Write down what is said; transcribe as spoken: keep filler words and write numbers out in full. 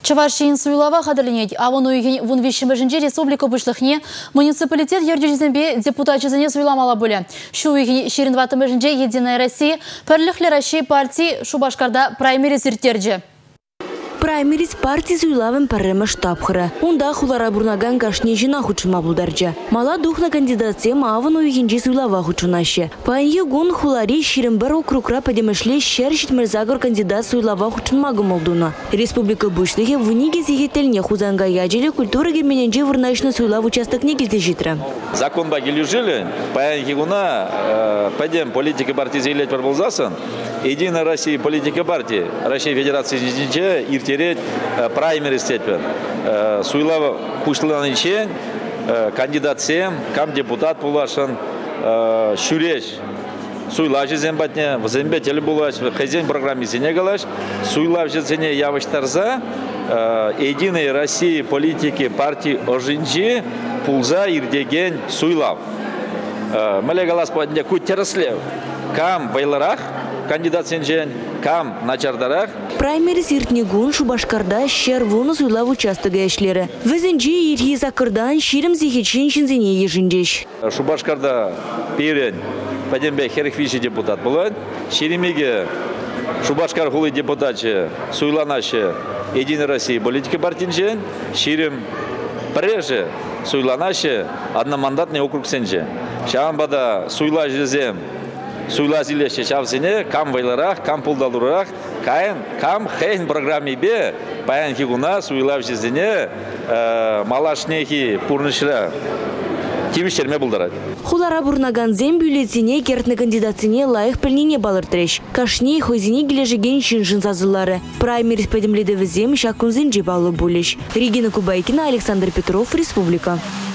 Чавашин суйлава хадырленет, а вон уйген вон вещемежинже республика бушлыхне муниципалитет ердюжизенбе депутат чизене суйламала были. Шу уйген ширинватымежинже Единая Россия перлихле России партии Шубашкарда праймериз иртерже. Праймериз партии суйлавын пәрремі штабхыры. Онда хулара бурнаган кашне жина хучыма булдаржа. Мала духна кандидатсе маавын уйгенже суйлава хучынашы. Пайы гун хулари ширинбар округра падемешле шершит мырзагор кандидат суйлава хучынмагы молдуна. Республика бушлыхе вуниге зигетельне хузанга яджели культура гермененже вырнашны суйлав участок негізде житры. Закон багили жили, паян хигуна падем политика партии заявлять проболзасан. Единая Россия политика партии Российской Федерации жидинче иртереть праймериз тетпен. Суйлава пушланы чен кандидат сем, кам депутат пулашын шуреш. Суйлав жезен батне, взембе теле булаш, хозяин программе зене галаш, суйлав жезене явыштарза Единой России политики партии ожинчи пулза ирдеген суйлав. Мале галас падне кут тераслев. Кам байларах кандидат сенжен, кам начардарах. Праймериз иртнегун Шубашкарда шервуну суйлав участыгы эшлері. Візінже ирхи закырдан ширим зихичин шинзене ежіндеш. Шубашкарда перен падембе херхвиши депутат болан. Ширимеге Шубашкар хулы депутатчы суйланашы Единой России политика партинжен. Ширим прежде суйланашы одномандатный округ сенже. Шамбада суйла жезем. Суйла зилеше чавсене, кам вайларах, кам пулдалурах, каен, кам хейн программе бе, паян хигуна, суйла жезене, малашнехи пурнышра. Тимиштерме булдарат. Хулара бурнаган зем бюллетене кертны кандидатсене лайық пілнене балыртыреш. Кашне хойзене кележеген шиншин сазылары. Праймериз падемледі візем шакунзен жебалы болеш. Регина Кубайкина, Александр Петров, Республика.